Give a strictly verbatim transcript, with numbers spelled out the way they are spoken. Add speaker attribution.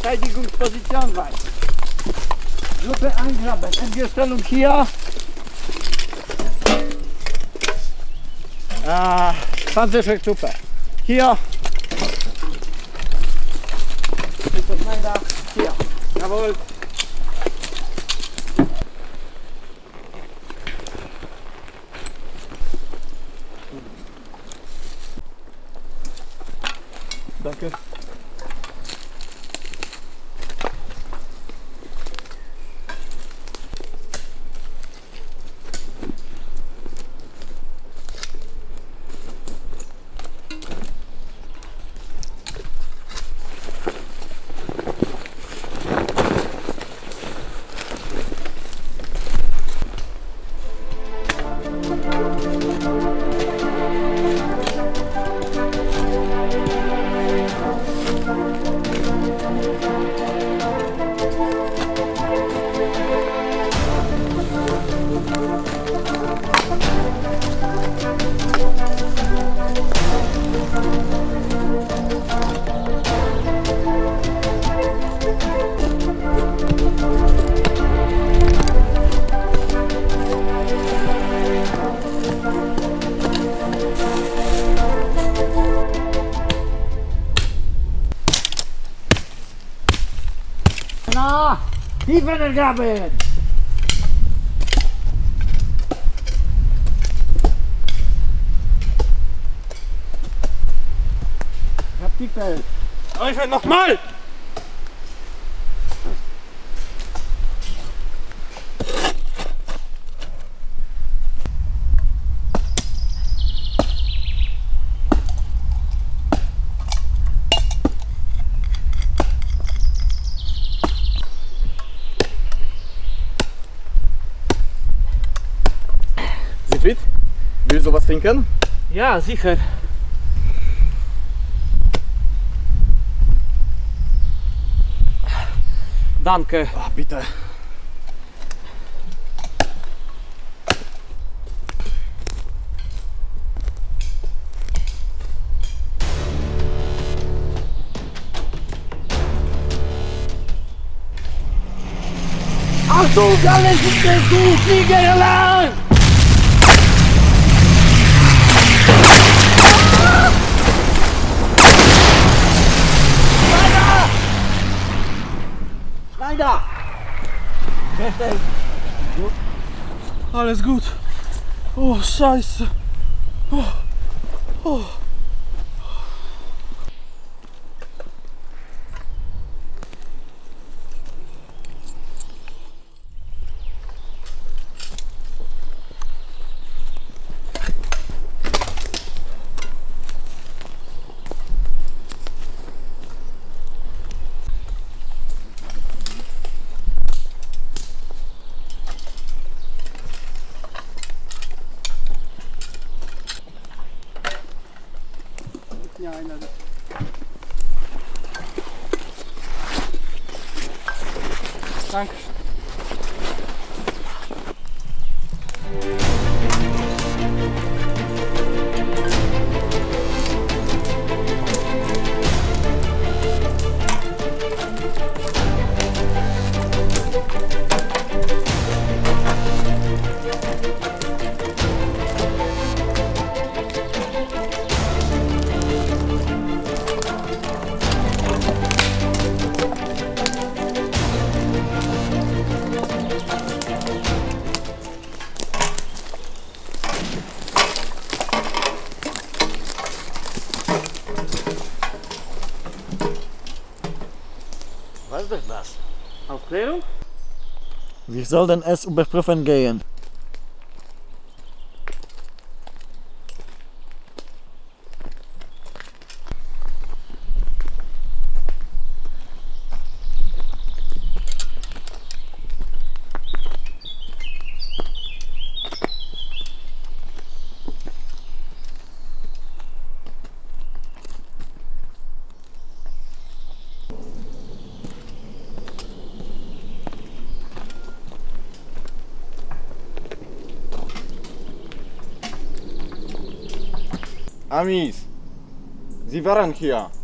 Speaker 1: Verteidigungsposition weiter. Gruppe eingraben. Entgestellung hier. Ah, Panzergrenadiers. Hier. Bitte Schneider. Hier. Jawohl. Danke. Na, tiefer graben! Ich hab tiefer.
Speaker 2: Aber ich will nochmal!
Speaker 3: Siegfried, willst du was trinken?
Speaker 2: Ja, sicher. Danke.
Speaker 3: Ach, bitte.
Speaker 1: Achtung, alles ist gut! Fliegeralarm! Schneider! Perfekt! Gut.
Speaker 2: Alles gut. Oh, scheiße. Oh. Oh.
Speaker 1: Ja, einer.
Speaker 2: Danke.
Speaker 1: Was ist das? Aufklärung?
Speaker 3: Wir sollen es überprüfen gehen.
Speaker 4: Amis, Sie waren hier.